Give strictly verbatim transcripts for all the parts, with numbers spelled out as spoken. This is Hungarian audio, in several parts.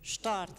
Start!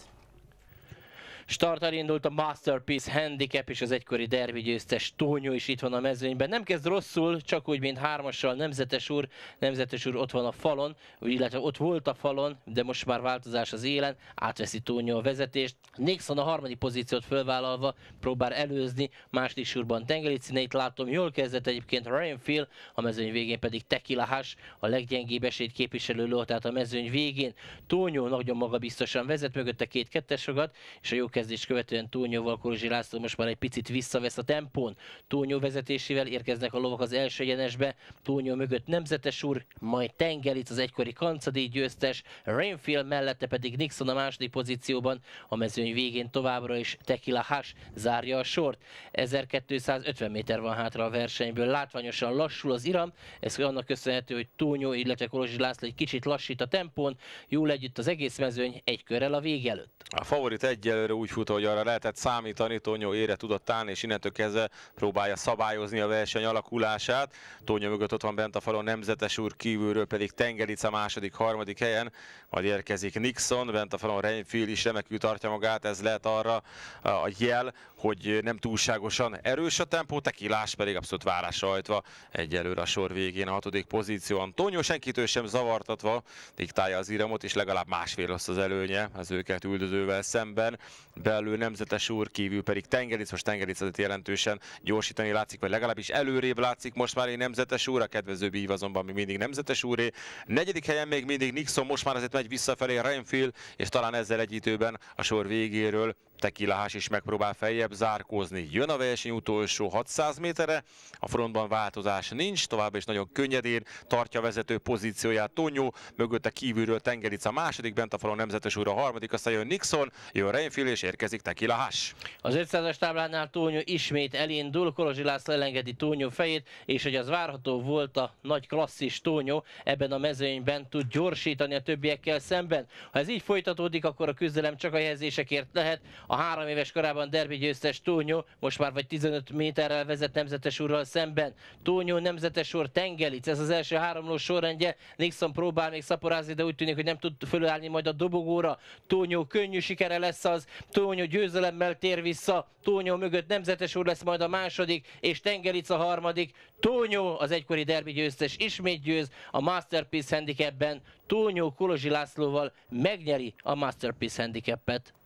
Starttal indult a Masterpiece Handicap, és az egykori derbi győztes Tónyó is itt van a mezőnyben. Nem kezd rosszul, csak úgy, mint hármassal Nemzetes úr. Nemzetes úr ott van a falon, illetve ott volt a falon, de most már változás az élen. Átveszi Tónyó a vezetést. Nixon a harmadik pozíciót fölvállalva próbál előzni. Második sorban Tengelicineit látom. Jól kezdett egyébként Rainfield, a mezőny végén pedig Tequila Hash, a leggyengébb esélyt képviselő ló, tehát a mezőny végén. Tónyó nagyon magabiztosan vezet, mögötte két kettes ragad, és a jó kezdés követően Tónyóval Kolozsi László most már egy picit visszavesz a tempón. Tónyó vezetésével érkeznek a lovak az első egyenesbe. Tónyó mögött Nemzetes úr, majd Tengelic, az egykori kancadíj győztes, Rainfield mellette pedig Nixon a második pozícióban, a mezőny végén továbbra is Tequila Hash zárja a sort. ezerkétszázötven méter van hátra a versenyből, látványosan lassul az iram, ez annak köszönhető, hogy Tónyó, illetve Kolozsi László egy kicsit lassít a tempón, jól együtt az egész mezőny egy körrel a vége előtt. A favorit egyelőre úgy fut, hogy arra lehetett számítani, Tónyó ére tudott állni, és innentől kezdve próbálja szabályozni a verseny alakulását. Tónyó mögött ott van bent a falon Nemzetes úr, kívülről pedig Tengelic a második, harmadik helyen, majd érkezik Nixon, bent a falon Rainfield is remekül tartja magát, ez lehet arra a jel, hogy nem túlságosan erős a tempó, Tequilás pedig abszolút várásra hajtva egyelőre a sor végén a hatodik pozíción. Tónyó senkitől sem zavartatva diktálja az iramot, és legalább másfél lesz az előnye az őket üldözővel szemben. Belül Nemzetes úr, kívül pedig Tengelic, most Tengelic azért jelentősen gyorsítani látszik, vagy legalábbis előrébb látszik most már egy Nemzetes úr, a kedvezőbb ív azonban még mindig Nemzetes úré. Negyedik helyen még mindig Nixon, most már azért megy visszafelé Rainfield, és talán ezzel egy időben a sor végéről Tequila Hash is megpróbál feljebb zárkózni. Jön a verseny utolsó hatszáz méterre, a frontban változás nincs, továbbá is nagyon könnyedén tartja a vezető pozícióját Tónyó, mögötte kívülről Tengelic a második, bent a falon Nemzetes úr a harmadik, aztán jön Nixon, jön Rainfield és érkezik Tequila Hash. Az ötszázas táblánál Tónyó ismét elindul, Kolozsi László elengedi Tónyó fejét, és hogy az várható volt, a nagy klasszis Tónyó ebben a mezőnyben tud gyorsítani a többiekkel szemben. Ha ez így folytatódik, akkor a küzdelem csak a jelzésekért lehet. A három éves korában derbi győztes Tónyó most már vagy tizenöt méterrel vezet Nemzetes úrral szemben. Tónyó, Nemzetes úr, Tengelic, ez az első háromló sorrendje. Nixon próbál még szaporázni, de úgy tűnik, hogy nem tud fölállni majd a dobogóra. Tónyó könnyű sikere lesz az, Tónyó győzelemmel tér vissza, Tónyó mögött Nemzetes úr lesz majd a második, és Tengelic a harmadik. Tónyó, az egykori derbi győztes, ismét győz a Masterpiece Handicapben. Tónyó Kolozsi Lászlóval megnyeri a Masterpiece Handicapet.